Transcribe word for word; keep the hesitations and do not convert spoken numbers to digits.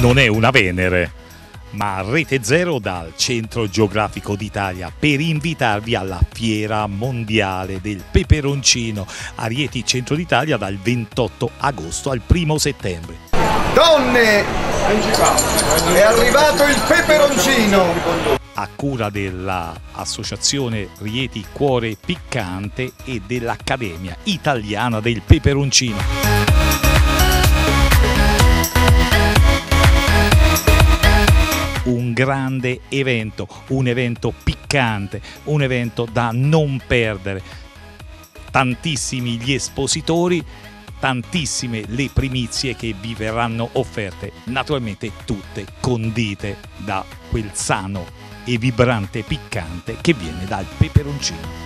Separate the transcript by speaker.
Speaker 1: Non è una Venere, ma Rete Zero dal Centro Geografico d'Italia per invitarvi alla Fiera Mondiale del Peperoncino a Rieti, Centro d'Italia, dal ventotto agosto al primo settembre.
Speaker 2: Donne, è arrivato il peperoncino!
Speaker 1: A cura dell'Associazione Rieti Cuore Piccante e dell'Accademia Italiana del Peperoncino. Un grande evento, un evento piccante, un evento da non perdere. Tantissimi gli espositori, tantissime le primizie che vi verranno offerte, naturalmente tutte condite da quel sano e vibrante piccante che viene dal peperoncino.